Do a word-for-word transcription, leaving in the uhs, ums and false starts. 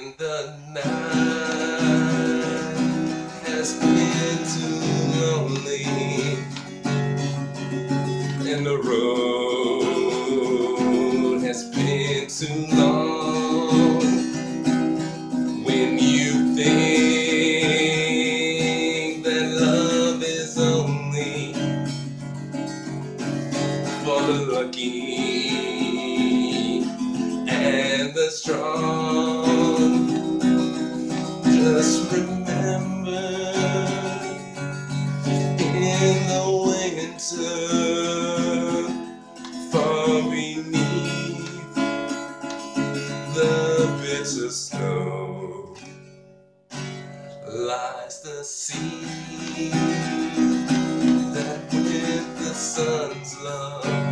the night has been too lonely, and the road has been too long. When you think that love is only for the lucky and the strong, just remember, in the winter, far beneath the bitter snow, lies the sea that with the sun's love